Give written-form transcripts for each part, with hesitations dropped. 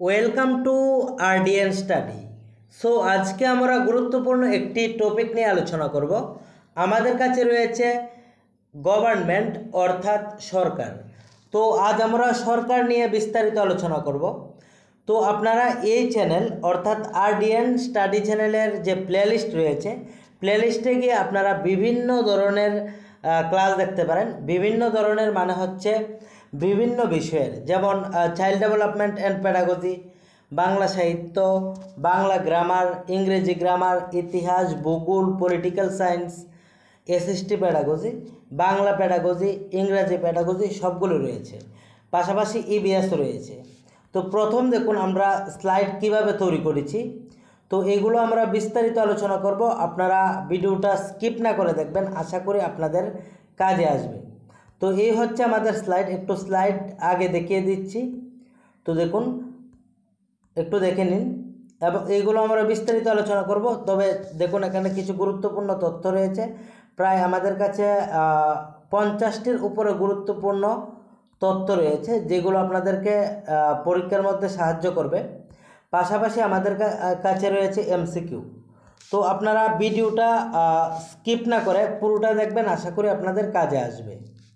Welcome to RDN study. So আজকে আমরা গুরুত্বপূর্ণ একটি টপিক নিয়ে আলোচনা করব। আমাদের কাছে রয়েছে গভর্নমেন্ট অর্থাৎ সরকার। তো আজ আমরা সরকার নিয়ে বিস্তারিত আলোচনা করব। তো আপনারা এই চ্যানেল অর্থাৎ আরডিএন স্টাডি চ্যানেলের যে প্লেলিস্ট রয়েছে, প্লেলিস্টে গিয়ে আপনারা বিভিন্ন ধরনের ক্লাস দেখতে পারেন। বিভিন্ন ধরনের মানে হচ্ছে বিভিন্ন বিষয়ের, যেমন child development and pedagogy, Bangla সাহিত্য, বাংলা গ্রামার, ইংরেজি গ্রামার, ইতিহাস, ভূগোল, political science, SST pedagogy, Bangla pedagogy, ইংরাজি প্যাডাগজি সবগুলো রয়েছে। পাশাপাশি ইবিএস রয়েছে। তো প্রথম দেখুন আমরা স্লাইড কিভাবে তৈরি করেছি। তো এগুলো আমরা বিস্তারিত আলোচনা করব। আপনারা ভিডিওটা স্কিপ না করে দেখবেন, আশা করি আপনাদের কাজে আসবে। তো এই হচ্ছে আমাদের স্লাইড, একটু স্লাইড আগে দেখিয়ে দিচ্ছি। তো দেখুন, একটু দেখে নিন এবং এইগুলো আমরা বিস্তারিত আলোচনা করব। তবে দেখুন এখানে কিছু গুরুত্বপূর্ণ তথ্য রয়েছে। প্রায় আমাদের কাছে 50টির উপরে গুরুত্বপূর্ণ তথ্য রয়েছে, যেগুলো আপনাদেরকে পরীক্ষার মধ্যে সাহায্য করবে। পাশাপাশি আমাদের কাছে রয়েছে এমসিকিউ। তো আপনারা ভিডিওটা স্কিপ না করে পুরোটা দেখবেন, আশা করি আপনাদের কাজে আসবে।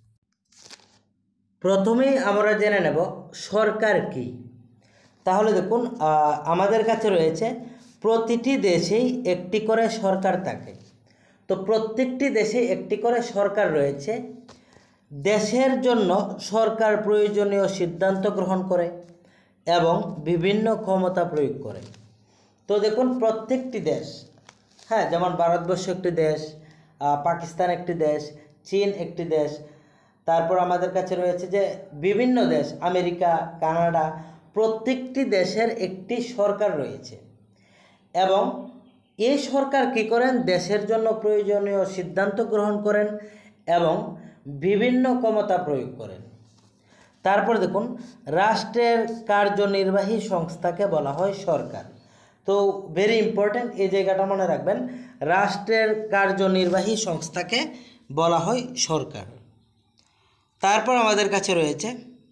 প্রথমেই আমরা জেনে নেব সরকার কি। তাহলে দেখুন আমাদের কাছে রয়েছে প্রতিটি দেশেই একটি করে সরকার থাকে। তো প্রত্যেকটি দেশে একটি করে সরকার রয়েছে। দেশের জন্য সরকার প্রয়োজনীয় সিদ্ধান্ত গ্রহণ করে এবং বিভিন্ন ক্ষমতা প্রয়োগ করে। তো দেখুন প্রত্যেকটি দেশ, হ্যাঁ, যেমন ভারতবর্ষ একটি দেশ, পাকিস্তান একটি দেশ, চীন একটি দেশ, তারপর আমাদের কাছে রয়েছে যে বিভিন্ন দেশ, আমেরিকা, কানাডা, প্রত্যেকটি দেশের একটি সরকার রয়েছে এবং এই সরকার কী করেন, দেশের জন্য প্রয়োজনীয় সিদ্ধান্ত গ্রহণ করেন এবং বিভিন্ন ক্ষমতা প্রয়োগ করেন। তারপর দেখুন রাষ্ট্রের কার্যনির্বাহী সংস্থাকে বলা হয় সরকার। তো ভেরি ইম্পর্ট্যান্ট, এই জায়গাটা মনে রাখবেন, রাষ্ট্রের কার্যনির্বাহী সংস্থাকে বলা হয় সরকার। তারপর আমাদের কাছে রয়েছে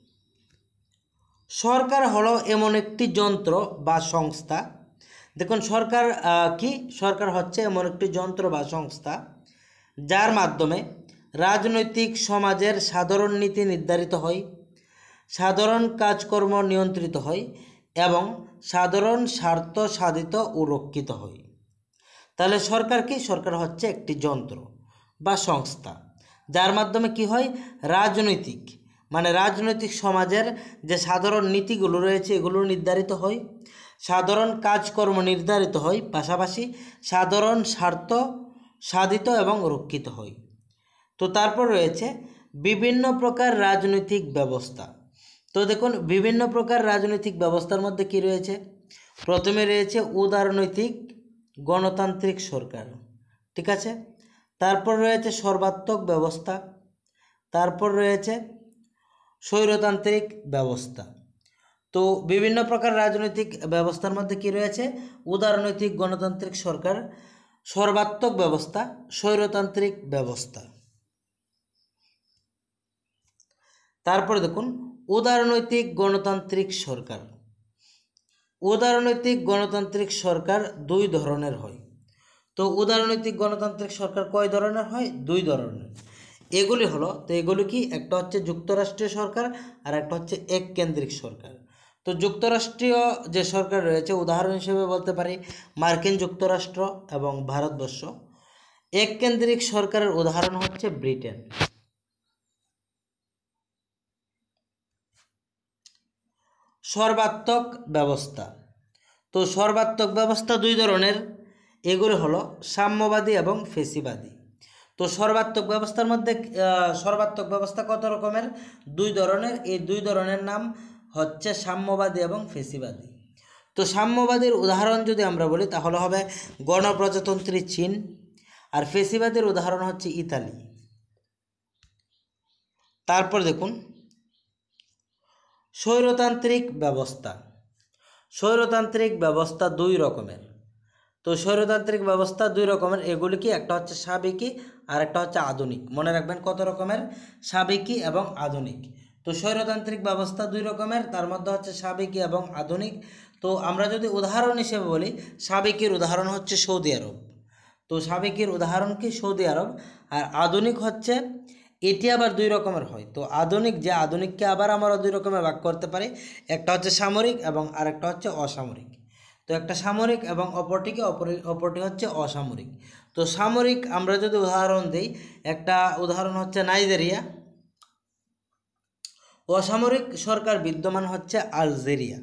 সরকার হলো এমন একটি যন্ত্র বা সংস্থা। দেখুন সরকার কি, সরকার হচ্ছে এমন একটি যন্ত্র বা সংস্থা যার মাধ্যমে রাজনৈতিক সমাজের সাধারণ নীতি নির্ধারিত হয়, সাধারণ কাজকর্ম নিয়ন্ত্রিত হয় এবং সাধারণ স্বার্থ সাধিত ও রক্ষিত হয়। তাহলে সরকার কি, সরকার হচ্ছে একটি যন্ত্র বা সংস্থা যার মাধ্যমে কি হয়, রাজনৈতিক সমাজের যে সাধারণ নীতিগুলো রয়েছে এগুলো নির্ধারিত হয়, সাধারণ কাজকর্ম নির্ধারিত হয়, পাশাপাশি সাধারণ স্বার্থ সাধিত এবং রক্ষিত হয়। তো তারপর রয়েছে বিভিন্ন প্রকার রাজনৈতিক ব্যবস্থা। তো দেখুন বিভিন্ন প্রকার রাজনৈতিক ব্যবস্থার মধ্যে কি রয়েছে, প্রথমে রয়েছে উদারনৈতিক গণতান্ত্রিক সরকার, ঠিক আছে। তারপর রয়েছে সর্বাত্মক ব্যবস্থা, তারপর রয়েছে স্বৈরতান্ত্রিক ব্যবস্থা। তো বিভিন্ন প্রকার রাজনৈতিক ব্যবস্থার মধ্যে কি রয়েছে, উদারনৈতিক গণতান্ত্রিক সরকার, সর্বাত্মক ব্যবস্থা, স্বৈরতান্ত্রিক ব্যবস্থা। তারপরে দেখুন উদারনৈতিক গণতান্ত্রিক সরকার। উদারনৈতিক গণতান্ত্রিক সরকার দুই ধরনের হয়। তো উদারনৈতিক গণতান্ত্রিক সরকার কয় ধরনের হয়, দুই ধরনের। এগুলি হলো, তো এগুলি কি, একটা হচ্ছে যুক্তরাষ্ট্রীয় সরকার আর একটা হচ্ছে এককেন্দ্রিক সরকার। তো যুক্তরাষ্ট্রীয় যে সরকার রয়েছে, উদাহরণ হিসেবে বলতে পারি মার্কিন যুক্তরাষ্ট্র এবং ভারতবর্ষ। এককেন্দ্রিক সরকারের উদাহরণ হচ্ছে ব্রিটেন। সর্বাত্মক ব্যবস্থা। তো সর্বাত্মক ব্যবস্থা দুই ধরনের, এগুলো হলো সাম্যবাদী এবং ফেসিবাদী। তো সর্বাত্মক ব্যবস্থার মধ্যে সর্বাত্মক ব্যবস্থা কত রকমের, দুই ধরনের। এই দুই ধরনের নাম হচ্ছে সাম্যবাদী এবং ফেসিবাদী। তো সাম্যবাদীর উদাহরণ যদি আমরা বলি তাহলে হবে গণপ্রজাতন্ত্রী চীন, আর ফেসিবাদীর উদাহরণ হচ্ছে ইতালি। তারপর দেখুন স্বৈরতান্ত্রিক ব্যবস্থা। স্বৈরতান্ত্রিক ব্যবস্থা দুই রকমের। তো স্বৈরতান্ত্রিক ব্যবস্থা দুই রকমের, এগুলি কি, একটা হচ্ছে সাবেকি আর একটা হচ্ছে আধুনিক। মনে রাখবেন কত রকমের, সাবেকি এবং আধুনিক। তো স্বৈরতান্ত্রিক ব্যবস্থা দুই রকমের, তার মধ্যে হচ্ছে সাবেকি এবং আধুনিক। তো আমরা যদি উদাহরণ হিসেবে বলি, সাবেকির উদাহরণ হচ্ছে সৌদি আরব। তো সাবেকির উদাহরণ কি? সৌদি আরব। আর আধুনিক হচ্ছে, এটি আবার দুই রকমের হয়। তো আধুনিককে আবার আমরা দুই রকমের ভাগ করতে পারি, একটা হচ্ছে সামরিক এবং আরেকটা হচ্ছে অসামরিক। তো একটা সামরিক এবং অপরটি হচ্ছে অসামরিক। তো সামরিক আমরা যদি উদাহরণ দিই, একটা উদাহরণ হচ্ছে নাইজেরিয়া। অসামরিক সরকার বিদ্যমান হচ্ছে আলজেরিয়া।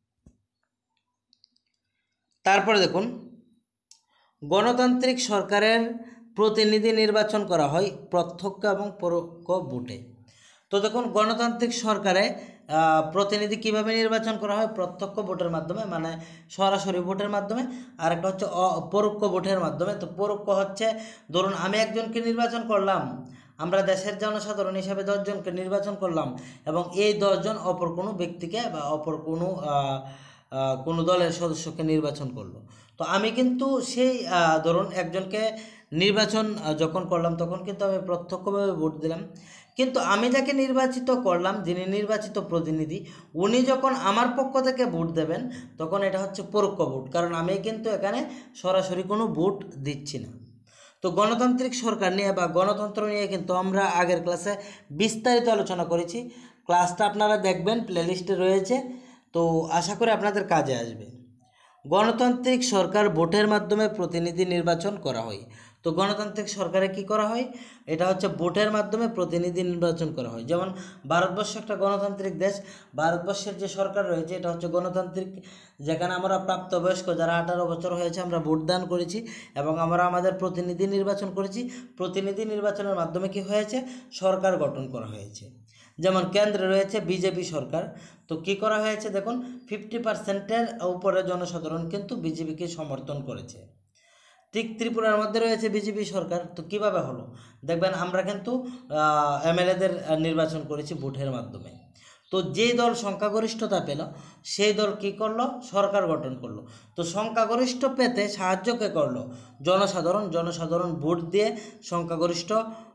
তারপরে দেখুন, গণতান্ত্রিক সরকারের প্রতিনিধি নির্বাচন করা হয় প্রত্যক্ষ এবং পরোক্ষ ভোটে। তো দেখুন, গণতান্ত্রিক সরকারে প্রতিনিধি কিভাবে নির্বাচন করা হয়? প্রত্যক্ষ ভোটের মাধ্যমে, মানে সরাসরি ভোটের মাধ্যমে। আর একটা হচ্ছে পরোক্ষ ভোটের মাধ্যমে। তো পরোক্ষ হচ্ছে, ধরুন আমি একজনকে নির্বাচন করলাম, আমরা দেশের জনসাধারণ হিসাবে 10 জনকে নির্বাচন করলাম, এবং এই 10 জন অপর কোনো ব্যক্তিকে বা অপর কোনো দলের সদস্যকে নির্বাচন করলো। তো আমি কিন্তু সেই ধরুন একজনকে নির্বাচন যখন করলাম, তখন কিন্তু আমি প্রত্যক্ষভাবে ভোট দিলাম। কিন্তু আমি যাকে নির্বাচিত করলাম, যিনি নির্বাচিত প্রতিনিধি, উনি যখন আমার পক্ষ থেকে ভোট দেবেন, তখন এটা হচ্ছে পরোক্ষ ভোট, কারণ আমি কিন্তু এখানে সরাসরি কোনো ভোট দিচ্ছি না। তো গণতান্ত্রিক সরকার নিয়ে বা গণতন্ত্র নিয়ে কিন্তু আমরা আগের ক্লাসে বিস্তারিত আলোচনা করেছি। ক্লাসটা আপনারা দেখবেন, প্লেলিস্টে রয়েছে। তো আশা করি আপনাদের কাজে আসবে। গণতান্ত্রিক সরকার ভোটের মাধ্যমে প্রতিনিধি নির্বাচন করা হয়। তো গণতান্ত্রিক সরকারে কি করা হয়? এটা হচ্ছে ভোটের মাধ্যমে প্রতিনিধি নির্বাচন করা হয়। যেমন ভারতবর্ষ একটা গণতান্ত্রিক দেশ, ভারতবর্ষের যে সরকার রয়েছে এটা হচ্ছে গণতান্ত্রিক, যেখানে আমরা প্রাপ্তবয়স্ক যারা 18 বছর হয়েছে আমরা ভোটদান করেছি এবং আমরা আমাদের প্রতিনিধি নির্বাচন করেছি। প্রতিনিধি নির্বাচনের মাধ্যমে কি হয়েছে? সরকার গঠন করা হয়েছে। যেমন কেন্দ্রে রয়েছে বিজেপি সরকার। তো কি করা হয়েছে দেখুন, 50%-এর উপরে জনসাধারণ কিন্তু বিজেপিকে সমর্থন করেছে। ঠিক ত্রিপুরার মধ্যে রয়েছে বিজেপি সরকার। তো কিভাবে হলো দেখবেন, আমরা কিন্তু এমএলএদের নির্বাচন করেছি ভোটের মাধ্যমে। তো যেই দল সংখ্যাগরিষ্ঠতা পেল, সেই দল কি করলো? সরকার গঠন করলো। তো সংখ্যাগরিষ্ঠ পেতে সাহায্য কে করলো? জনসাধারণ ভোট দিয়ে সংখ্যাগরিষ্ঠ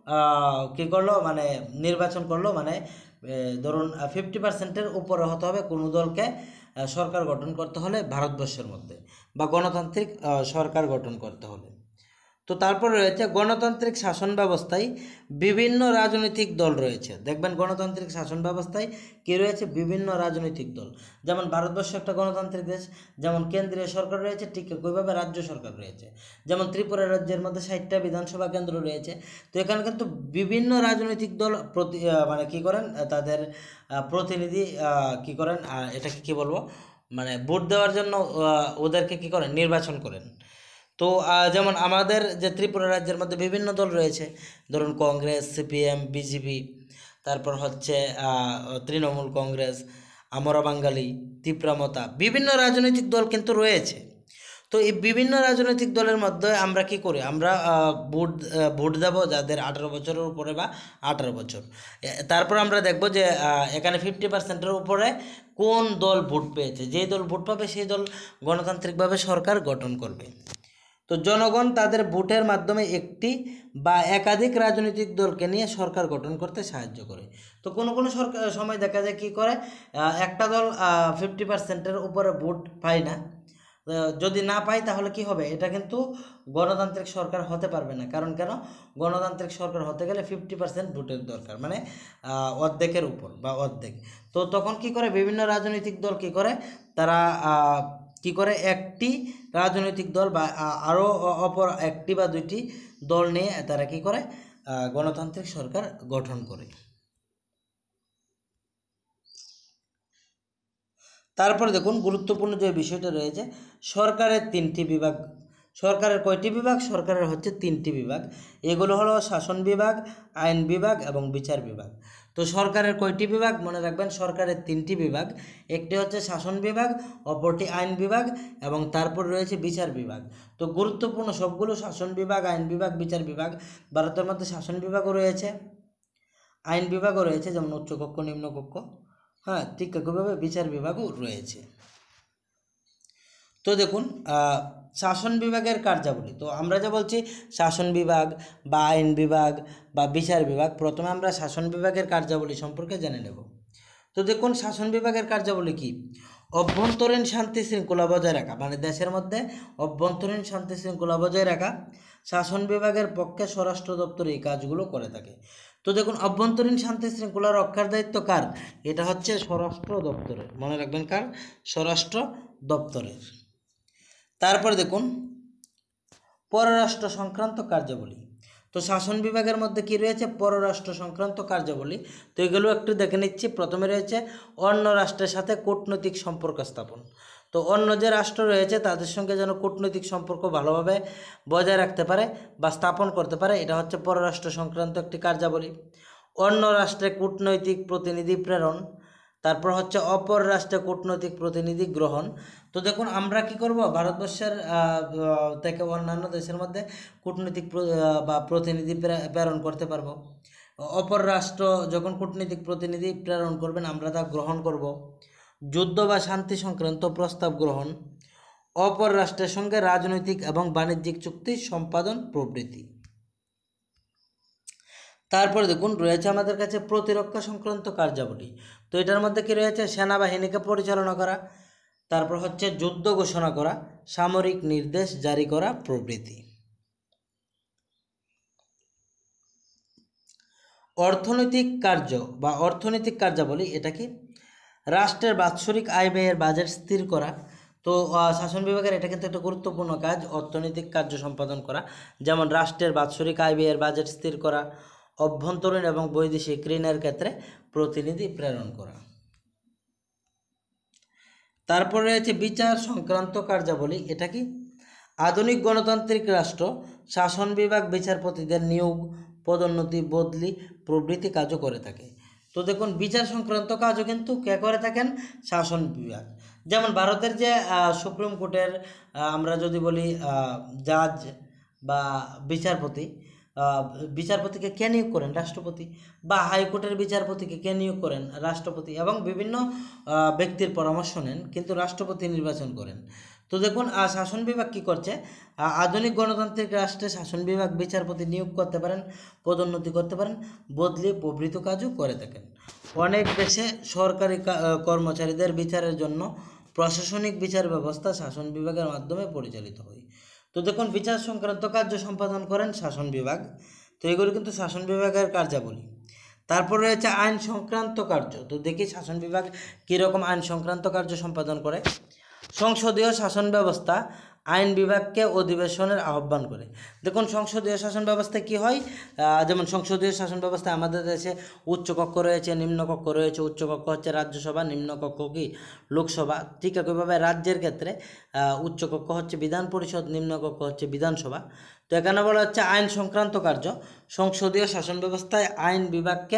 কী করলো, মানে নির্বাচন করলো। মানে ধরুন 50%-এর উপরে হতে হবে কোনো দলকে সরকার গঠন করতে হলে ভারতবর্ষের মধ্যে, বা গণতান্ত্রিক সরকার গঠন করতে হলে। তো তারপরে রয়েছে গণতান্ত্রিক শাসন ব্যবস্থায় বিভিন্ন রাজনৈতিক দল রয়েছে। দেখবেন গণতান্ত্রিক শাসন ব্যবস্থায় কী রয়েছে? বিভিন্ন রাজনৈতিক দল। যেমন ভারতবর্ষ একটা গণতান্ত্রিক দেশ, যেমন কেন্দ্রীয় সরকার রয়েছে, ঠিক একইভাবে রাজ্য সরকার রয়েছে। যেমন ত্রিপুরা রাজ্যের মধ্যে 60টা বিধানসভা কেন্দ্র রয়েছে। তো এখানে কিন্তু বিভিন্ন রাজনৈতিক দল মানে কী করেন, তাদের প্রতিনিধি কী করেন, এটাকে কী বলবো, মানে ভোট দেওয়ার জন্য ওদেরকে কী করেন? নির্বাচন করেন। তো যেমন আমাদের যে ত্রিপুরা রাজ্যের মধ্যে বিভিন্ন দল রয়েছে, ধরুন কংগ্রেস, সিপিএম, বিজেপি, তারপর হচ্ছে তৃণমূল কংগ্রেস, আমরা বাঙালি, তীব্রামতা, বিভিন্ন রাজনৈতিক দল কিন্তু রয়েছে। তো এই বিভিন্ন রাজনৈতিক দলের মধ্যে আমরা কি করি? আমরা ভোট দেব যাদের 18 বছরের উপরে বা 18 বছর। তারপর আমরা দেখব যে এখানে 50%-এর উপরে কোন দল ভোট পেয়েছে। যেই দল ভোট পাবে সেই দল গণতান্ত্রিকভাবে সরকার গঠন করবে। তো জনগণ তাদের ভোটের মাধ্যমে একটি বা একাধিক রাজনৈতিক দলকে নিয়ে সরকার গঠন করতে সাহায্য করে। তো কোনো কোনো সময় দেখা যায় কী করে, একটা দল 50%-এর উপরে ভোট পায় না। যদি না পায় তাহলে কি হবে? এটা কিন্তু গণতান্ত্রিক সরকার হতে পারবে না। কারণ কেন? গণতান্ত্রিক সরকার হতে গেলে 50% ভোটের দরকার, মানে অর্ধেকের উপর বা অর্ধেক। তো তখন কি করে, বিভিন্ন রাজনৈতিক দল কি করে, তারা কি করে, একটি রাজনৈতিক দল বা আরও অপর একটি বা দুইটি দল নিয়ে তারা কি করে, গণতান্ত্রিক সরকার গঠন করে। তারপরে দেখুন, গুরুত্বপূর্ণ যে বিষয়টা রয়েছে, সরকারের 3টি বিভাগ। সরকারের কয়টি বিভাগ? সরকারের হচ্ছে 3টি বিভাগ। এগুলো হলো শাসন বিভাগ, আইন বিভাগ এবং বিচার বিভাগ। তো সরকারের কয়টি বিভাগ? মনে রাখবেন, সরকারের 3টি বিভাগ। একটি হচ্ছে শাসন বিভাগ, অপরটি আইন বিভাগ এবং তারপর রয়েছে বিচার বিভাগ। তো গুরুত্বপূর্ণ সবগুলো শাসন বিভাগ, আইন বিভাগ, বিচার বিভাগ। ভারতের মধ্যে শাসন বিভাগও রয়েছে, আইন বিভাগও রয়েছে, যেমন উচ্চকক্ষ, নিম্নকক্ষ। হ্যাঁ, ঠিক একইভাবে বিচার বিভাগও রয়েছে। তো দেখুন, শাসন বিভাগের কার্যাবলী। তো আমরা যা বলছি শাসন বিভাগ বা আইন বিভাগ বা বিচার বিভাগ, প্রথমে আমরা শাসন বিভাগের কার্যাবলী সম্পর্কে জেনে নেব। তো দেখুন শাসন বিভাগের কার্যাবলী কি? অভ্যন্তরীণ শান্তি শৃঙ্খলা বজায় রাখা, মানে দেশের মধ্যে অভ্যন্তরীণ শান্তি শৃঙ্খলা বজায় রাখা শাসন বিভাগের পক্ষে স্বরাষ্ট্র দপ্তর এই কাজগুলো করে থাকে। তো দেখুন অভ্যন্তরীণ শান্তি শৃঙ্খলা রক্ষার দায়িত্ব কার? এটা হচ্ছে স্বরাষ্ট্র দপ্তরের, মনে রাখবেন কার? স্বরাষ্ট্র দপ্তরের। তারপরে দেখুন পররাষ্ট্র সংক্রান্ত কার্যাবলী। তো শাসন বিভাগের মধ্যে কি রয়েছে? পররাষ্ট্র সংক্রান্ত কার্যাবলী। তো এগুলো একটু দেখে নিচ্ছি। প্রথমে রয়েছে অন্য রাষ্ট্রের সাথে কূটনৈতিক সম্পর্ক স্থাপন। তো অন্য যে রাষ্ট্র রয়েছে তাদের সঙ্গে যেন কূটনৈতিক সম্পর্ক ভালোভাবে বজায় রাখতে পারে বা স্থাপন করতে পারে, এটা হচ্ছে পররাষ্ট্র সংক্রান্ত একটি কার্যাবলী। অন্য রাষ্ট্রে কূটনৈতিক প্রতিনিধি প্রেরণ, তারপর হচ্ছে অপর রাষ্ট্রে কূটনৈতিক প্রতিনিধি গ্রহণ। তো দেখুন আমরা কি করব, ভারতবর্ষের থেকে অন্যান্য দেশের মধ্যে কূটনৈতিক বা প্রতিনিধি প্রেরণ করতে পারবো। অপর রাষ্ট্র যখন কূটনৈতিক প্রতিনিধি প্রেরণ করবেন আমরা তা গ্রহণ করব। যুদ্ধ বা শান্তি সংক্রান্ত প্রস্তাব গ্রহণ, অপর রাষ্ট্রের সঙ্গে রাজনৈতিক এবং বাণিজ্যিক চুক্তি সম্পাদন প্রভৃতি। তারপরে দেখুন রয়েছে আমাদের কাছে প্রতিরক্ষা সংক্রান্ত কার্যাবলী। তো এটার মধ্যে কি রয়েছে? সেনাবাহিনীকে পরিচালনা করা, তারপর হচ্ছে যুদ্ধ ঘোষণা করা, সামরিক নির্দেশ জারি করা প্রভৃতি। অর্থনৈতিক কার্য বা অর্থনৈতিক কার্যাবলী, এটা কি? রাষ্ট্রের বাৎসরিক আয় ব্যয়ের বাজেট স্থির করা। তো শাসন বিভাগের এটা কিন্তু একটা গুরুত্বপূর্ণ কাজ, অর্থনৈতিক কার্য সম্পাদন করা। যেমন রাষ্ট্রের বাৎসরিক আয় ব্যয়ের বাজেট স্থির করা, অভ্যন্তরীণ এবং বৈদেশিক ঋণের ক্ষেত্রে প্রতিনিধি প্রেরণ করা। তারপরে রয়েছে বিচার সংক্রান্ত কার্যাবলী। এটা কি? আধুনিক গণতান্ত্রিক রাষ্ট্র শাসন বিভাগ বিচারপতিদের নিয়োগ, পদোন্নতি, বদলি প্রভৃতি কাজও করে থাকে। তো দেখুন বিচার সংক্রান্ত কাজও কিন্তু কে করে থাকেন? শাসন বিভাগ। যেমন ভারতের যে সুপ্রিম কোর্টের আমরা যদি বলি জাজ বা বিচারপতি, বিচারপতিকে কে নিয়োগ করেন? রাষ্ট্রপতি। বা হাইকোর্টের বিচারপতিকে কে নিয়োগ করেন? রাষ্ট্রপতি। এবং বিভিন্ন ব্যক্তির পরামর্শ নেন, কিন্তু রাষ্ট্রপতি নির্বাচন করেন। তো দেখুন শাসন বিভাগ কী করছে? আধুনিক গণতান্ত্রিক রাষ্ট্রে শাসন বিভাগ বিচারপতি নিয়োগ করতে পারেন, পদোন্নতি করতে পারেন, বদলি প্রভৃতি কাজও করে থাকেন। অনেক দেশে সরকারি কর্মচারীদের বিচারের জন্য প্রশাসনিক বিচার ব্যবস্থা শাসন বিভাগের মাধ্যমে পরিচালিত হয়। তো দেখুন বিচার সংক্রান্ত কার্য সম্পাদন করেন শাসন বিভাগ। তো এগুলো কিন্তু শাসন বিভাগের কার্যাবলী। তারপর রয়েছে আইন সংক্রান্ত কার্য। তো দেখি শাসন বিভাগ কীরকম আইন সংক্রান্ত কার্য সম্পাদন করে। সংসদীয় শাসন ব্যবস্থা আইন বিভাগকে অধিবেশনের আহ্বান করে। দেখুন সংসদীয় শাসন ব্যবস্থায় কী হয়? যেমন সংসদীয় শাসন ব্যবস্থায় আমাদের দেশে উচ্চকক্ষ রয়েছে, নিম্নকক্ষ রয়েছে। উচ্চকক্ষ হচ্ছে রাজ্যসভা, নিম্নকক্ষ কি? লোকসভা। ঠিক একইভাবে রাজ্যের ক্ষেত্রে উচ্চকক্ষ হচ্ছে বিধান পরিষদ, নিম্নকক্ষ হচ্ছে বিধানসভা। তো এখানে বলা হচ্ছে আইন সংক্রান্ত কার্য সংসদীয় শাসন ব্যবস্থায় আইন বিভাগকে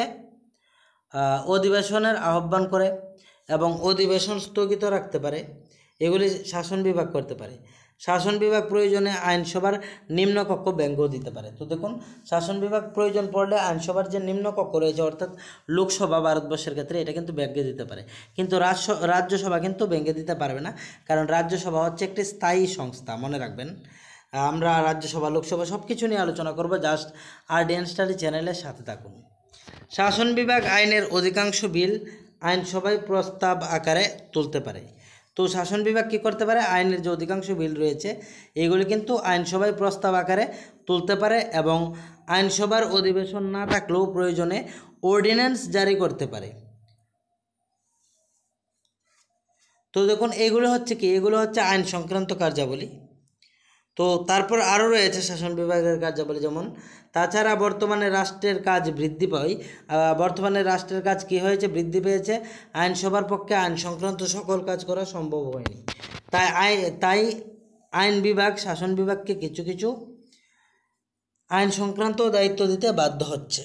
অধিবেশনের আহ্বান করে এবং অধিবেশন স্থগিত রাখতে পারে, এগুলি শাসন বিভাগ করতে পারে। শাসন বিভাগ প্রয়োজনে আইনসভার নিম্নকক্ষ ব্যঙ্গ দিতে পারে। তো দেখুন শাসন বিভাগ প্রয়োজন পড়লে আইনসভার যে নিম্নকক্ষ রয়েছে অর্থাৎ লোকসভা ভারতবর্ষের ক্ষেত্রে এটা কিন্তু ব্যঙ্গে দিতে পারে, কিন্তু রাজ্যসভা কিন্তু ব্যঙ্গে দিতে পারবে না, কারণ রাজ্যসভা হচ্ছে একটি স্থায়ী সংস্থা, মনে রাখবেন। আমরা রাজ্যসভা লোকসভা সব কিছু নিয়ে আলোচনা করব, জাস্ট আরডিএন স্টাডি চ্যানেলের সাথে থাকুন। শাসন বিভাগ আইনের অধিকাংশ বিল আইনসভায় প্রস্তাব আকারে তুলতে পারে। তো শাসন বিভাগ কী করতে পারে? আইনের যে অধিকাংশ বিল রয়েছে এগুলি কিন্তু আইনসভায় প্রস্তাব আকারে তুলতে পারে এবং আইনসভার অধিবেশন না থাকলেও প্রয়োজনে অর্ডিন্যান্স জারি করতে পারে। তো দেখুন এগুলো হচ্ছে কি? এগুলো হচ্ছে আইন সংক্রান্ত কার্যাবলী। তো তারপর আরও রয়েছে শাসন বিভাগের কার্যাবলী, যেমন তাছাড়া বর্তমানে রাষ্ট্রের কাজ বৃদ্ধি পায়। বর্তমানে রাষ্ট্রের কাজ কি হয়েছে? বৃদ্ধি পেয়েছে। আইনসভার পক্ষে আইন সংক্রান্ত সকল কাজ করা সম্ভব হয়নি, তাই আইন বিভাগ শাসন বিভাগকে কিছু কিছু আইন সংক্রান্ত দায়িত্ব দিতে বাধ্য হচ্ছে।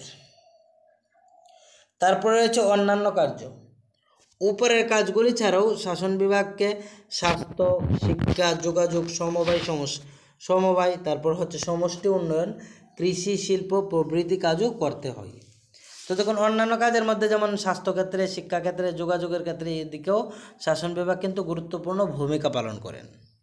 তারপরে রয়েছে অন্যান্য কার্য। উপরের কাজগুলি ছাড়াও শাসন বিভাগকে স্বাস্থ্য, শিক্ষা, যোগাযোগ, সমবায়, তারপর হচ্ছে সমষ্টি উন্নয়ন, কৃষি, শিল্প প্রভৃতি কাজও করতে হয়। তো দেখুন অন্যান্য কাজের মধ্যে যেমন স্বাস্থ্যক্ষেত্রে, শিক্ষাক্ষেত্রে, যোগাযোগের ক্ষেত্রে এদিকেও শাসন বিভাগ কিন্তু গুরুত্বপূর্ণ ভূমিকা পালন করেন।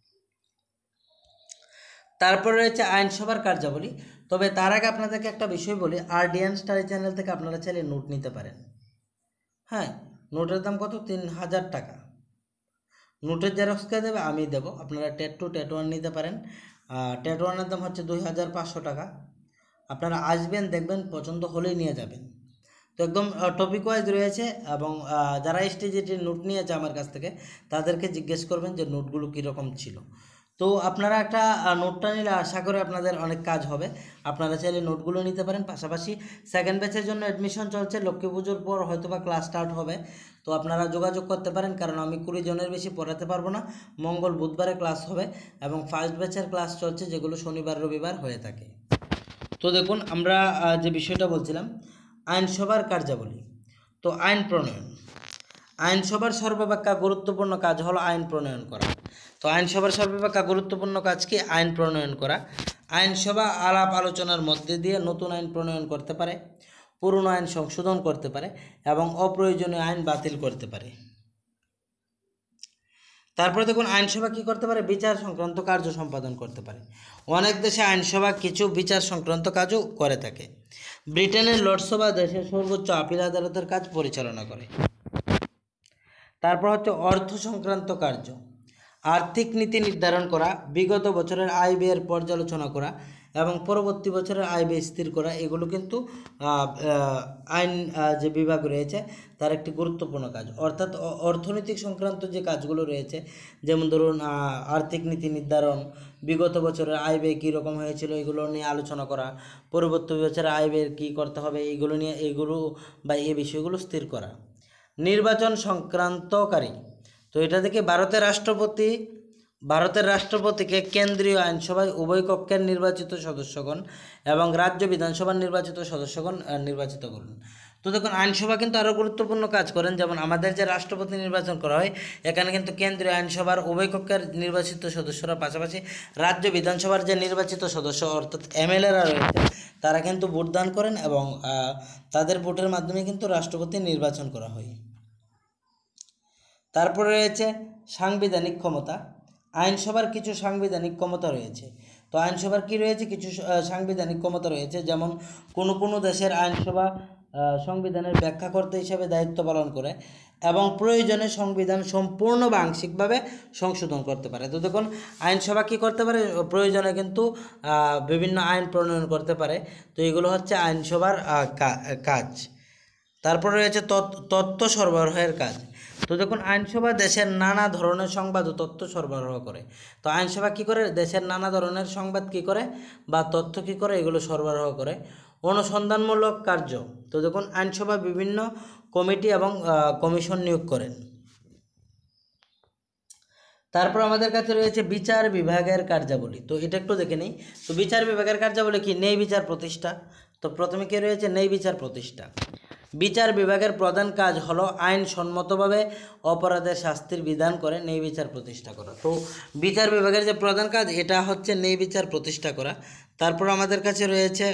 তারপর রয়েছে আইনসভার কার্যাবলী। তবে তার আগে আপনাদেরকে একটা বিষয় বলি, আরডিএন স্টাডি চ্যানেল থেকে আপনারা চাইলে নোট নিতে পারেন। হ্যাঁ, নোটের দাম কত? 3000 টাকা। নোটের জেরক্স কে দেবে? আমি দেবো। আপনারা টেট 2 টেট 1 নিতে পারেন। টেট 1-এর দাম হচ্ছে 2500 টাকা। আপনারা আসবেন, দেখবেন, পছন্দ হলেই নিয়ে যাবেন। তো একদম টপিক ওয়াইজ রয়েছে, এবং যারা স্টেজের নোট নিয়েছে আমার কাছ থেকে তাদেরকে জিজ্ঞেস করবেন যে নোটগুলো কীরকম ছিল। তো আপনারা একটা নোটটা নিলে আশা করে আপনাদের অনেক কাজ হবে। আপনারা চাইলে নোটগুলো নিতে পারেন। পাশাপাশি সেকেন্ড ব্যাচের জন্য অ্যাডমিশন চলছে, লক্ষ্মী পুজোর পর হয়তোবা ক্লাস স্টার্ট হবে। তো আপনারা যোগাযোগ করতে পারেন, কারণ আমি 20 জনের বেশি পড়াতে পারবো না। মঙ্গল বুধবারে ক্লাস হবে, এবং ফার্স্ট ব্যাচের ক্লাস চলছে, যেগুলো শনিবার রবিবার হয়ে থাকে। তো দেখুন, আমরা যে বিষয়টা বলছিলাম, আইনসভার কার্যাবলী। তো আইন প্রণয়ন, আইনসভার সর্বাপেক্ষা গুরুত্বপূর্ণ কাজ হলো আইন প্রণয়ন করা। তো আইনসভার সর্বাপেক্ষা গুরুত্বপূর্ণ কাজ কি? আইন প্রণয়ন করা। আইনসভা আলাপ আলোচনার মধ্যে দিয়ে নতুন আইন প্রণয়ন করতে পারে, পুরনো আইন সংশোধন করতে পারে, এবং অপ্রয়োজনীয় আইন বাতিল করতে পারে। তারপরে দেখুন, আইনসভা কী করতে পারে? বিচার সংক্রান্ত কার্য সম্পাদন করতে পারে। অনেক দেশে আইনসভা কিছু বিচার সংক্রান্ত কাজও করে থাকে। ব্রিটেনের লোকসভা দেশের সর্বোচ্চ আপিল আদালতের কাজ পরিচালনা করে। তারপর হচ্ছে অর্থ সংক্রান্ত কার্য। আর্থিক নীতি নির্ধারণ করা, বিগত বছরের আয় ব্যয়ের পর্যালোচনা করা, এবং পরবর্তী বছরের আয় ব্যয় স্থির করা, এগুলো কিন্তু আইন যে বিভাগ রয়েছে তার একটি গুরুত্বপূর্ণ কাজ। অর্থাৎ অর্থনৈতিক সংক্রান্ত যে কাজগুলো রয়েছে, যেমন ধরুন আর্থিক নীতি নির্ধারণ, বিগত বছরের আয় ব্যয় কীরকম হয়েছিল এগুলো নিয়ে আলোচনা করা, পরবর্তী বছরের আয় ব্যয়ের কী করতে হবে এইগুলো বা এই বিষয়গুলো স্থির করা। নির্বাচন সংক্রান্তকারী। তো এটা থেকে ভারতের রাষ্ট্রপতিকে কেন্দ্রীয় আইনসভায় উভয় কক্ষের নির্বাচিত সদস্যগণ এবং রাজ্য বিধানসভার নির্বাচিত সদস্যগণ নির্বাচিত করুন। তো দেখুন, আইনসভা কিন্তু আরও গুরুত্বপূর্ণ কাজ করেন। যেমন আমাদের যে রাষ্ট্রপতি নির্বাচন করা হয়, এখানে কিন্তু কেন্দ্রীয় আইনসভার উভয় কক্ষের নির্বাচিত সদস্যরা, পাশাপাশি রাজ্য বিধানসভার যে নির্বাচিত সদস্য অর্থাৎ এমএলএরা রয়েছে, তারা কিন্তু ভোটদান করেন, এবং তাদের ভোটের মাধ্যমে কিন্তু রাষ্ট্রপতি নির্বাচন করা হয়। তারপরে রয়েছে সাংবিধানিক ক্ষমতা। আইনসভার কিছু সাংবিধানিক ক্ষমতা রয়েছে। তো আইনসভার কি রয়েছে? কিছু সাংবিধানিক ক্ষমতা রয়েছে। যেমন কোনো দেশের আইনসভা সংবিধানের ব্যাখ্যাকর্তা হিসেবে দায়িত্ব পালন করে, এবং প্রয়োজনে সংবিধান সম্পূর্ণ বা আংশিকভাবে সংশোধন করতে পারে। তো দেখুন, আইনসভা কী করতে পারে? প্রয়োজনে কিন্তু বিভিন্ন আইন প্রণয়ন করতে পারে। তো এগুলো হচ্ছে আইনসভার কাজ। তারপরে রয়েছে তথ্য সরবরাহের কাজ। তো দেখুন, আইনসভা দেশের নানা ধরনের সংবাদ ও তথ্য সরবরাহ করে। তো আইনসভা কী করে? দেশের নানা ধরনের সংবাদ কী করে বা তথ্য কী করে, এগুলো সরবরাহ করে। অনুসন্ধানমূলক কার্য। তো দেখুন, আইনসভা বিভিন্ন কমিটি এবং কমিশন নিয়োগ করেন। তারপর আমাদের কাছে রয়েছে বিচার বিভাগের কার্যাবলী। তো এটা একটু দেখে নিই। তো বিচার বিভাগের কার্যাবলী কি? ন্যায় বিচার প্রতিষ্ঠা। তো প্রথমে কি রয়েছে? ন্যায় বিচার প্রতিষ্ঠা। বিচার বিভাগের প্রধান কাজ হলো আইনসম্মতভাবে অপরাধের শাস্তির বিধান করে ন্যায় বিচার প্রতিষ্ঠা করা। তো বিচার বিভাগের যে প্রধান কাজ, এটা হচ্ছে ন্যায় বিচার প্রতিষ্ঠা করা। তারপর আমাদের কাছে রয়েছে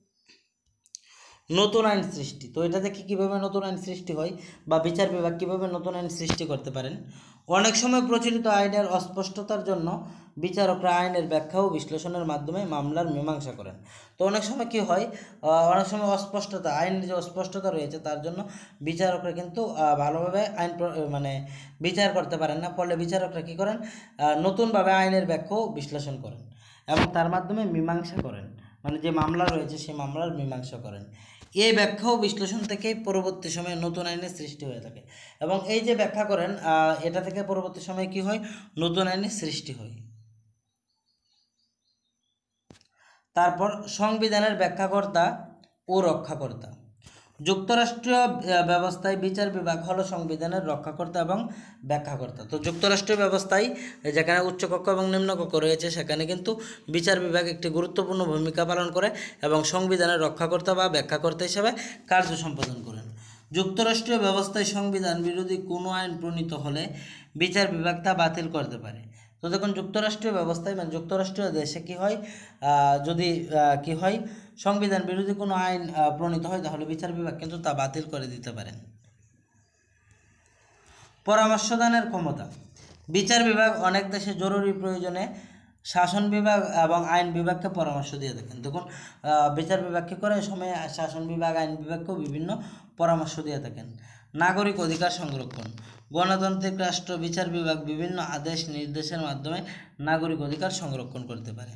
নতুন আইন সৃষ্টি। তো এটা থেকে কীভাবে নতুন আইন সৃষ্টি হয়, বা বিচার বিভাগ কীভাবে নতুন আইন সৃষ্টি করতে পারেন। অনেক সময় প্রচলিত আইনের অস্পষ্টতার জন্য বিচারকরা আইনের ব্যাখ্যা ও বিশ্লেষণের মাধ্যমে মামলার মীমাংসা করেন। তো অনেক সময় কী হয়, অনেক সময় আইনের যে অস্পষ্টতা রয়েছে তার জন্য বিচারকরা কিন্তু ভালোভাবে বিচার করতে পারেন না। ফলে বিচারকরা কী করেন? নতুনভাবে আইনের ব্যাখ্যা ও বিশ্লেষণ করেন, এবং তার মাধ্যমে মীমাংসা করেন। যে মামলা রয়েছে সেই মামলার মীমাংসা করেন। এই ব্যাখ্যা ও বিশ্লেষণ থেকেই পরবর্তী সময়ে নতুন আইনের সৃষ্টি হয়ে থাকে, এবং এই যে ব্যাখ্যা করেন, এটা থেকে পরবর্তী সময়ে কি হয়? নতুন আইনের সৃষ্টি হয়। তারপর সংবিধানের ব্যাখ্যাকর্তা ও রক্ষাকর্তা। যুক্তরাষ্ট্রীয় ব্যবস্থায় বিচার বিভাগ হলো সংবিধানের রক্ষাকর্তা এবং ব্যাখ্যাকর্তা। তো যুক্তরাষ্ট্রীয় ব্যবস্থায় যেখানে উচ্চকক্ষ এবং নিম্নকক্ষ রয়েছে, সেখানে কিন্তু বিচার বিভাগ একটি গুরুত্বপূর্ণ ভূমিকা পালন করে এবং সংবিধানের রক্ষাকর্তা বা ব্যাখ্যাকর্তা হিসেবে কার্য সম্পাদন করেন। যুক্তরাষ্ট্রীয় ব্যবস্থায় সংবিধান বিরোধী কোনো আইন প্রণীত হলে বিচার বিভাগ তা বাতিল করতে পারে। তো দেখুন, যুক্তরাষ্ট্রীয় ব্যবস্থায় যুক্তরাষ্ট্রীয় দেশে কী হয়, যদি কী হয়, সংবিধান বিরোধী কোনো আইন প্রণীত হয়, তাহলে বিচার বিভাগ কিন্তু তা বাতিল করে দিতে পারেন। পরামর্শদানের ক্ষমতা। বিচার বিভাগ অনেক দেশে জরুরি প্রয়োজনে শাসন বিভাগ এবং আইন বিভাগকে পরামর্শ দিয়ে থাকেন। দেখুন, বিচার বিভাগ কী করে? সময়ে শাসন বিভাগ, আইন বিভাগকেও বিভিন্ন পরামর্শ দিয়ে থাকেন। নাগরিক অধিকার সংরক্ষণ। গণতান্ত্রিক রাষ্ট্র বিচার বিভাগ বিভিন্ন আদেশ নির্দেশের মাধ্যমে নাগরিক অধিকার সংরক্ষণ করতে পারে।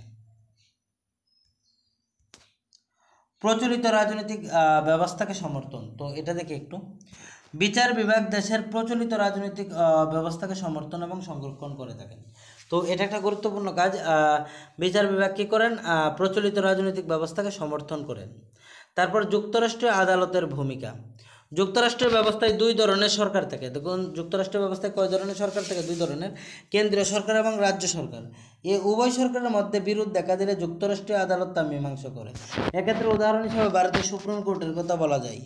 প্রচলিত রাজনৈতিক ব্যবস্থাকে সমর্থন। তো এটা দেখে একটু, বিচার বিভাগ দেশের প্রচলিত রাজনৈতিক ব্যবস্থাকে সমর্থন এবং সংরক্ষণ করে থাকেন। তো এটা একটা গুরুত্বপূর্ণ কাজ। বিচার বিভাগ কী করেন? প্রচলিত রাজনৈতিক ব্যবস্থাকে সমর্থন করেন। তারপর যুক্তরাষ্ট্রীয় আদালতের ভূমিকা। যুক্তরাষ্ট্রের ব্যবস্থায় দুই ধরনের সরকার থাকে। দেখুন যুক্তরাষ্ট্রের ব্যবস্থায় কয় ধরনের সরকার থাকে? দুই ধরনের, কেন্দ্রীয় সরকার এবং রাজ্য সরকার। এই উভয় সরকারের মধ্যে বিরোধ দেখা দিলে যুক্তরাষ্ট্রীয় আদালত তা মীমাংসা করে। এক্ষেত্রে উদাহরণ হিসেবে ভারতের সুপ্রিম কোর্টের কথা বলা যায়।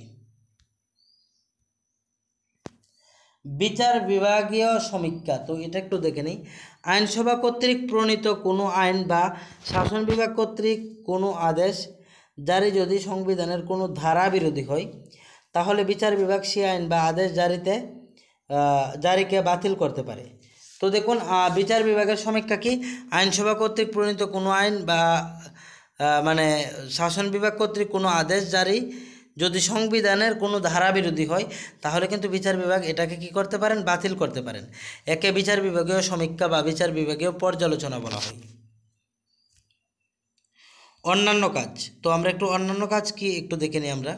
বিচার বিভাগীয় সমীক্ষা। তো এটা একটু দেখে নিই। আইনসভা কর্তৃক প্রণীত কোনো আইন বা শাসন বিভাগ কর্তৃক কোনো আদেশ জারি যদি সংবিধানের কোনো ধারা বিরোধী হয়, তাহলে বিচার বিভাগ সেই আইন বা আদেশ জারিকে বাতিল করতে পারে। তো দেখুন বিচার বিভাগের সমীক্ষা কি? আইনসভা কর্তৃক প্রণীত কোনো আইন বা মানে শাসন বিভাগ কর্তৃক কোনো আদেশ জারি যদি সংবিধানের কোনো ধারা বিরোধী হয়, তাহলে কিন্তু বিচার বিভাগ এটাকে কি করতে পারেন? বাতিল করতে পারেন। একে বিচার বিভাগীয় সমীক্ষা বা বিচার বিভাগীয় পর্যালোচনা বলা হয়। অন্যান্য কাজ। তো আমরা একটু অন্যান্য কাজ কি একটু দেখে নিই আমরা।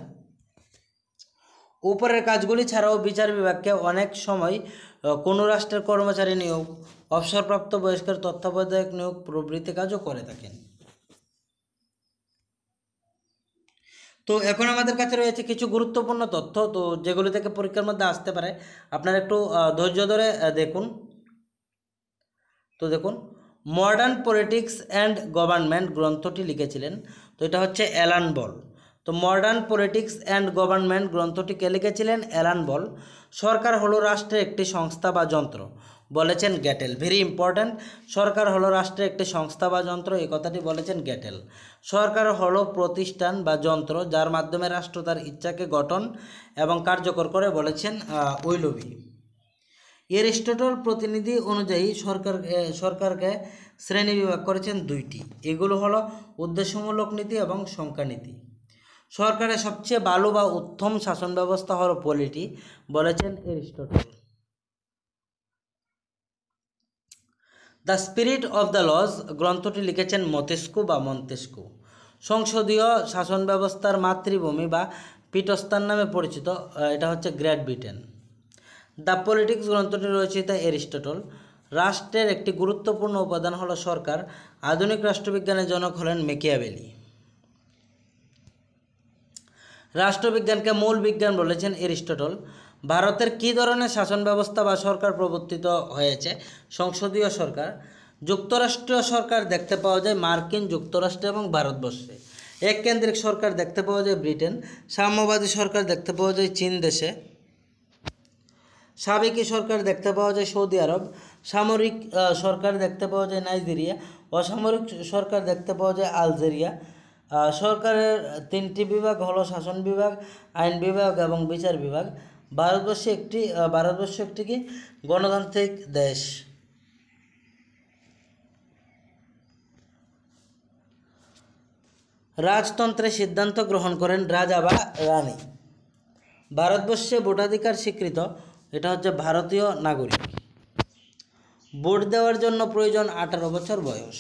উপরের কাজগুলি ছাড়াও বিচার বিভাগকে অনেক সময় কোনো রাষ্ট্রের কর্মচারী নিয়োগ, অবসরপ্রাপ্ত বয়স্কের তত্ত্বাবধায়ক নিয়োগ প্রভৃতি কাজও করে থাকেন। তো এখন আমাদের কাছে রয়েছে কিছু গুরুত্বপূর্ণ তথ্য, তো যেগুলি থেকে পরীক্ষার মধ্যে আসতে পারে। আপনারা একটু ধৈর্য ধরে দেখুন। তো দেখুন, মডার্ন পলিটিক্স অ্যান্ড গভর্নমেন্ট গ্রন্থটি লিখেছিলেন, তো এটা হচ্ছে অ্যালান বল। তো মডার্ন পলিটিক্স অ্যান্ড গভর্নমেন্ট গ্রন্থটি কে লিখেছিলেন? Alan Ball. সরকার হলো রাষ্ট্রের একটি সংস্থা বা যন্ত্র, বলেছেন গ্যাটেল। ভেরি ইম্পর্ট্যান্ট, সরকার হলো রাষ্ট্রের একটি সংস্থা বা যন্ত্র, এই কথাটি বলেছেন গ্যাটেল। সরকার হলো প্রতিষ্ঠান বা যন্ত্র যার মাধ্যমে রাষ্ট্র তার ইচ্ছাকে গঠন এবং কার্যকর করে, বলেছেন উইলবি। এরিস্টটল প্রতিনিধি অনুযায়ী সরকারকে শ্রেণীবিভাগ করেছেন দুইটি। এগুলো হলো উদ্দেশ্যমূলক নীতি এবং সংখ্যা নীতি। সরকারের সবচেয়ে ভালো বা উত্তম শাসন ব্যবস্থা হলো পলিটি, বলেছেন Aristotle. The spirit of the laws গ্রন্থটি লিখেছেন মন্তেস্কু। সংসদীয় শাসন ব্যবস্থার মাতৃভূমি বা পীঠস্থান নামে পরিচিত, এটা হচ্ছে গ্রেট ব্রিটেন। দ্য পলিটিক্স গ্রন্থটি রচিত এরিস্টটল। রাষ্ট্রের একটি গুরুত্বপূর্ণ উপাদান হলো সরকার। আধুনিক রাষ্ট্রবিজ্ঞানের জনক হলেন ম্যাকিয়াভেলি। রাষ্ট্রবিজ্ঞানকে মূল বিজ্ঞান বলেছেন এরিস্টটল। ভারতের কী ধরনের শাসন ব্যবস্থা বা সরকার প্রবর্তিত হয়েছে? সংসদীয় সরকার। যুক্তরাষ্ট্রীয় সরকার দেখতে পাওয়া যায় মার্কিন যুক্তরাষ্ট্র এবং ভারতবর্ষে। এককেন্দ্রিক সরকার দেখতে পাওয়া যায় ব্রিটেন। সাম্যবাদী সরকার দেখতে পাওয়া যায় চীন দেশে। সাবেকি সরকার দেখতে পাওয়া যায় সৌদি আরব। সামরিক সরকার দেখতে পাওয়া যায় নাইজেরিয়া। অসামরিক সরকার দেখতে পাওয়া যায় আলজেরিয়া। সরকারের তিনটি বিভাগ হলো শাসন বিভাগ, আইন বিভাগ এবং বিচার বিভাগ। ভারতবর্ষ একটি কি গণতান্ত্রিক দেশ। রাজতন্ত্রে সিদ্ধান্ত গ্রহণ করেন রাজা বা রানী। ভারতবর্ষে ভোটাধিকার স্বীকৃত, এটা হচ্ছে ভারতীয় নাগরিক। ভোট দেওয়ার জন্য প্রয়োজন 18 বছর বয়স।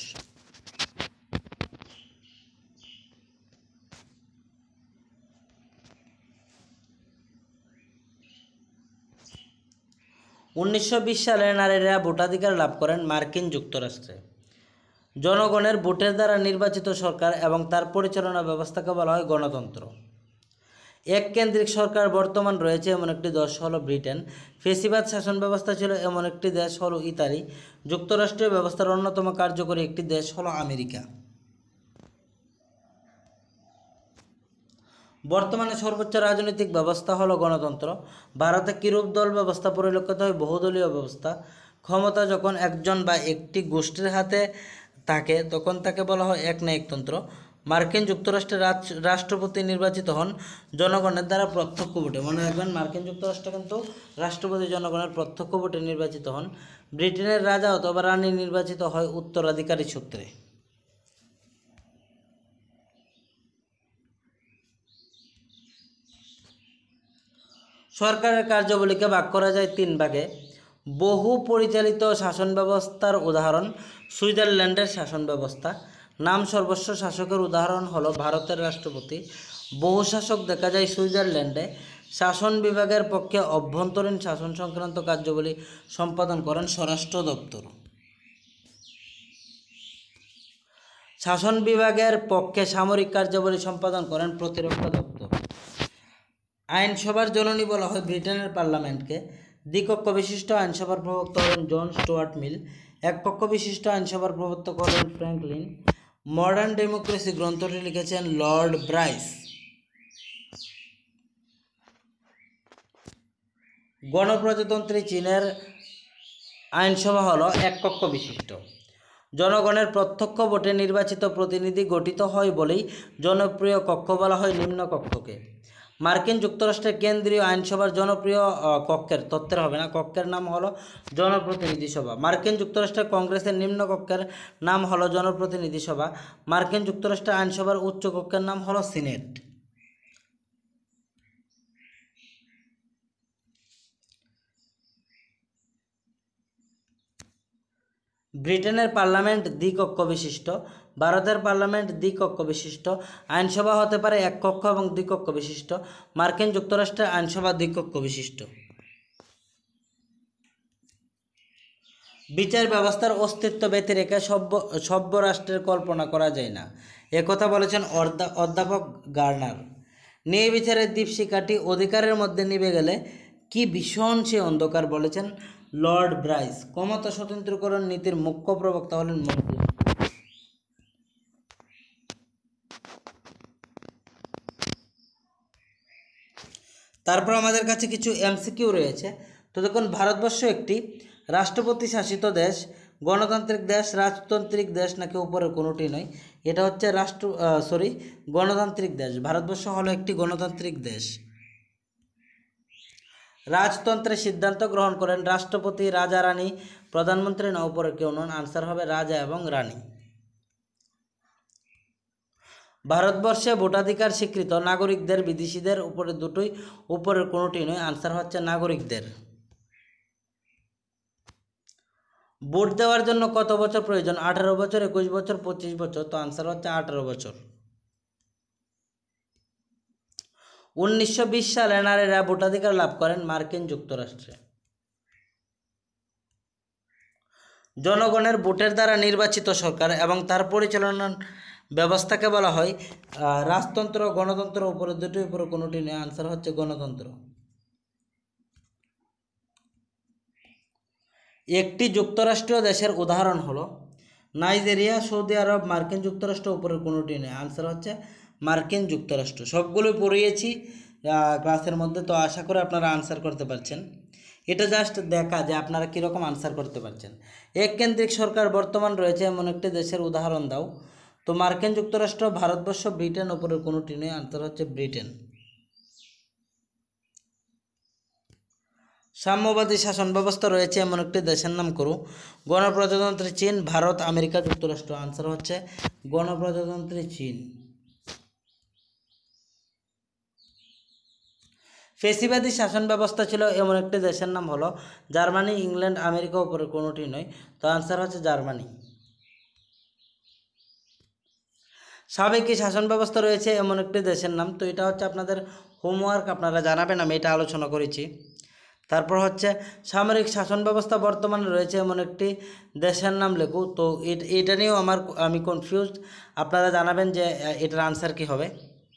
(1920) সালে নারীরা ভোটাধিকার লাভ করেন মার্কিন যুক্তরাষ্ট্রে। জনগণের ভোটের দ্বারা নির্বাচিত সরকার এবং তার পরিচালনা ব্যবস্থাকে বলা হয় গণতন্ত্র। এককেন্দ্রিক সরকার বর্তমান রয়েছে এমন একটি দেশ হলো ব্রিটেন। ফেসিবাদ শাসন ব্যবস্থা ছিল এমন একটি দেশ হলো ইতালি। যুক্তরাষ্ট্রীয় ব্যবস্থার অন্যতম কার্যকরী একটি দেশ হলো আমেরিকা। বর্তমানে সর্বোচ্চ রাজনৈতিক ব্যবস্থা হলো গণতন্ত্র। ভারতে কিরূপ দল ব্যবস্থা পরিলক্ষিত হয়? বহুদলীয় ব্যবস্থা। ক্ষমতা যখন একজন বা একটি গোষ্ঠীর হাতে থাকে তখন তাকে বলা হয় একনায়কতন্ত্র। মার্কিন যুক্তরাষ্ট্রের রাষ্ট্রপতি নির্বাচিত হন জনগণের দ্বারা প্রত্যক্ষ ভোটে। মনে রাখবেন, মার্কিন যুক্তরাষ্ট্রে কিন্তু রাষ্ট্রপতি জনগণের প্রত্যক্ষ ভোটে নির্বাচিত হন। ব্রিটেনের রাজা অথবা রানী নির্বাচিত হয় উত্তরাধিকারী সূত্রে। সরকারের কার্যাবলীকে ভাগ করা যায় 3 ভাগে। বহু পরিচালিত শাসন ব্যবস্থার উদাহরণ সুইজারল্যান্ডের শাসন ব্যবস্থা। নাম সর্বস্ব শাসকের উদাহরণ হলো ভারতের রাষ্ট্রপতি। বহু শাসক দেখা যায় সুইজারল্যান্ডে। শাসন বিভাগের পক্ষে অভ্যন্তরীণ শাসন সংক্রান্ত কার্যাবলী সম্পাদন করেন স্বরাষ্ট্র দপ্তর। শাসন বিভাগের পক্ষে সামরিক কার্যাবলী সম্পাদন করেন প্রতিরক্ষা দপ্তর। আইনসভার জননী বলা হয় ব্রিটেনের পার্লামেন্টকে। দ্বিকক্ষ বিশিষ্ট আইনসভার প্রবক্তা হলেন জন স্টুয়ার্ট মিল। এক কক্ষ বিশিষ্ট আইনসভার প্রবর্তক হলেন ফ্র্যাঙ্কলিন। মডার্ন ডেমোক্রেসি গ্রন্থটি লিখেছেন লর্ড ব্রাইস। গণপ্রজাতন্ত্রী চীনের আইনসভা হলো এক কক্ষ বিশিষ্ট। জনগণের প্রত্যক্ষ ভোটে নির্বাচিত প্রতিনিধি গঠিত হয় বলেই জনপ্রিয় কক্ষ বলা হয় নিম্ন কক্ষকে। মার্কিন যুক্তরাষ্ট্রের কেন্দ্রীয় আইনসভার জনপ্রিয় কক্ষের নাম হলো জনপ্রতিনিধি সভা। মার্কিন যুক্তরাষ্ট্রের কংগ্রেসের নিম্ন কক্ষের নাম হলো জনপ্রতিনিধি সভা। মার্কিন যুক্তরাষ্ট্রের আইনসভার উচ্চ কক্ষের নাম হলো সিনেট। ব্রিটেনের পার্লামেন্ট দ্বিকক্ষ বিশিষ্ট। ভারতের পার্লামেন্ট দ্বিকক্ষ বিশিষ্ট। আইনসভা হতে পারে এক কক্ষ এবং দ্বিকক্ষ বিশিষ্ট। মার্কিন যুক্তরাষ্ট্রের আইনসভা দ্বিকক্ষ বিশিষ্ট। বিচার ব্যবস্থার অস্তিত্ব ব্যতি রেখে সভ্য রাষ্ট্রের কল্পনা করা যায় না, একথা বলেছেন অধ্যাপক গার্নার। ন্যায় বিচারের দীপশিখাটি অধিকারের মধ্যে নিভে গেলে কি ভীষণ সে অন্ধকার, বলেছেন লর্ড ব্রাইস। ক্ষমতা স্বতন্ত্রকরণ নীতির মুখ্য প্রবক্তা হলেন মজলিস। তারপর আমাদের কাছে কিছু এমসিকিউ রয়েছে। তো দেখুন, ভারতবর্ষ একটি রাষ্ট্রপতি শাসিত দেশ, গণতান্ত্রিক দেশ, রাজতান্ত্রিক দেশ নাকি উপরের কোনোটি নয়? এটা হচ্ছে গণতান্ত্রিক দেশ। ভারতবর্ষ হলো একটি গণতান্ত্রিক দেশ। রাজতন্ত্রের সিদ্ধান্ত গ্রহণ করেন রাষ্ট্রপতি, রাজা, রানী, প্রধানমন্ত্রী না উপরে কেউ নন? আনসার হবে রাজা এবং রানী। ভারতবর্ষে ভোটাধিকার স্বীকৃত নাগরিকদের, বিদেশিদের, উপরের কোনোটি নয়? আনসার হচ্ছে নাগরিকদের। ভোট দেওয়ার জন্য কত বছর প্রয়োজন? 18 বছর, 21 বছর, 25 বছর? তো আনসার হচ্ছে 18 বছর। 1920 সালে নারীরা ভোটাধিকার লাভ করেন মার্কিন যুক্তরাষ্ট্রে। জনগণের ভোটের দ্বারা নির্বাচিত সরকার এবং তার পরিচালনা ব্যবস্থাকে বলা হয় রাজতন্ত্র, গণতন্ত্র, উপরে দুটি, উপরে কোনোটি নেই? আনসার হচ্ছে গণতন্ত্র। একটি যুক্তরাষ্ট্রীয় দেশের উদাহরণ হলো নাইজেরিয়া, সৌদি আরব, মার্কিন যুক্তরাষ্ট্র, উপরের কোনোটি নেই? আনসার হচ্ছে মার্কিন যুক্তরাষ্ট্র। সবগুলো পড়িয়েছি ক্লাসের মধ্যে, তো আশা করে আপনারা আনসার করতে পারছেন। এটা জাস্ট দেখা যে আপনারা কীরকম আনসার করতে পারছেন। এককেন্দ্রিক সরকার বর্তমান রয়েছে এমন একটি দেশের উদাহরণ দাও। তো মার্কিন যুক্তরাষ্ট্র, ভারতবর্ষ, ব্রিটেন, উপরের কোনোটি নেই? আনসার হচ্ছে ব্রিটেন। সাম্যবাদী শাসন ব্যবস্থা রয়েছে এমন একটি দেশের নাম করো। গণপ্রজাতন্ত্রী চীন, ভারত, আমেরিকা যুক্তরাষ্ট্র? আনসার হচ্ছে গণপ্রজাতন্ত্রী চীন। ফেসিবাদী শাসন ব্যবস্থা ছিল এমন একটি দেশের নাম হলো জার্মানি, ইংল্যান্ড, আমেরিকা, উপরে কোনোটি নয়? তো আনসার হচ্ছে জার্মানি। সাবেকি শাসন ব্যবস্থা রয়েছে এমন একটি দেশের নাম। তো এটা হচ্ছে আপনাদের হোমওয়ার্ক, আপনারা জানাবেন, আমি এটা আলোচনা করেছি। তারপর হচ্ছে সামরিক শাসন ব্যবস্থা বর্তমানে রয়েছে এমন একটি দেশের নাম লেখো। তো এটা নিয়েও আমি কনফিউজড, আপনারা জানাবেন যে এটার আনসার কী হবে।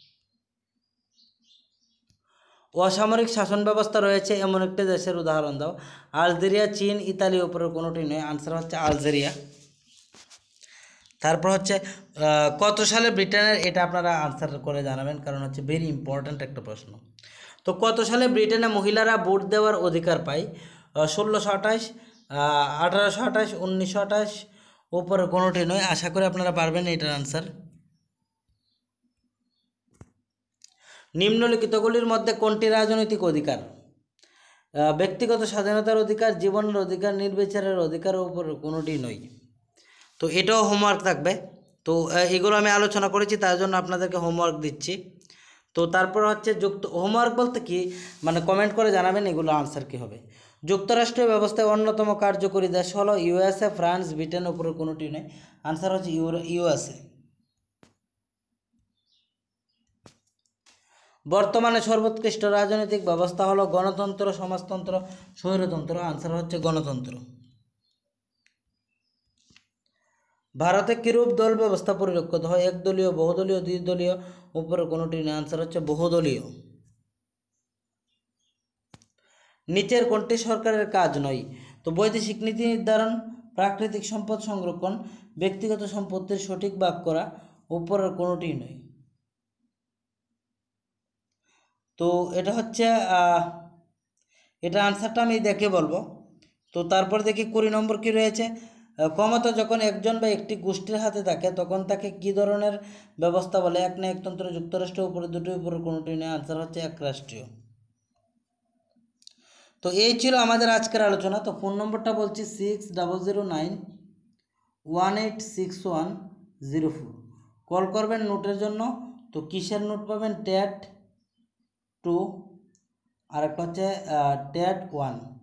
অসামরিক শাসন ব্যবস্থা রয়েছে এমন একটি দেশের উদাহরণ দাও। আলজেরিয়া, চীন, ইতালি, উপরের কোনোটি নয়? আনসার হচ্ছে আলজেরিয়া। তারপর হচ্ছে কত সালে ব্রিটেনের, এটা আপনারা আনসার করে জানাবেন, কারণ হচ্ছে ভেরি ইম্পর্ট্যান্ট একটা প্রশ্ন। তো কত সালে ব্রিটেনে মহিলারা ভোট দেওয়ার অধিকার পায়? 1628, 1828, 1928, উপরে কোনোটি নয়? আশা করি আপনারা পারবেন এটার আনসার। নিম্নলিখিতগুলির মধ্যে কোনটি রাজনৈতিক অধিকার? ব্যক্তিগত স্বাধীনতার অধিকার, জীবনের অধিকার, নির্বিচারের অধিকারের উপরে কোনোটি নয়? তো এটাও হোমওয়ার্ক থাকবে। তো এগুলো আমি আলোচনা করেছি, তার জন্য আপনাদেরকে হোমওয়ার্ক দিচ্ছি। তো তো তারপর হচ্ছে হোমওয়ার্ক বলতে কি মানে কমেন্ট করে জানাবেন এগুলো আনসার কী হবে। যুক্তরাষ্ট্রীয় ব্যবস্থায় অন্যতম কার্যকরী দেশ হলো ইউএসএ, ফ্রান্স, ব্রিটেন, উপরে কোনোটি নেই। আনসার হচ্ছে ইউএসএ। বর্তমানে সর্বোৎকৃষ্ট রাজনৈতিক ব্যবস্থা হলো গণতন্ত্র, সমাজতন্ত্র, স্বৈরতন্ত্র। আনসার হচ্ছে গণতন্ত্র। ভারতে কিরূপ দল ব্যবস্থা পরিলক্ষিত হয়? একদলীয়, বহুদলীয়, দ্বিদলীয়, উপরে কোনোটি নেই। আনসার হচ্ছে বহুদলীয়। নিচের কোনটি সরকারের কাজ নয়? তো বৈদেশিক নীতি নির্ধারণ, প্রাকৃতিক সম্পদ সংরক্ষণ, ব্যক্তিগত সম্পত্তির সঠিক ভাগ করা, উপরের কোনোটি নয়। তো এটা হচ্ছে এটা আনসারটা আমি দেখে বলবো। তো তারপর দেখি 20 নম্বর কী রয়েছে। ক্ষমতা যখন একজন বা একটি গোষ্ঠীর হাতে থাকে তখন তাকে কী ধরনের ব্যবস্থা বলে? এক না একতন্ত্র, যুক্তরাষ্ট্রের উপরে দুটি, উপরে কোনোটি নেই। আনসার হচ্ছে একরাষ্ট্রীয়। তো এই ছিল আমাদের আজকের আলোচনা। তো ফোন নম্বরটা বলছি 6009186104। কল করবেন নোটের জন্য। তো কিসের নোট পাবেন? TET 2 আর একটা হচ্ছে TET 1।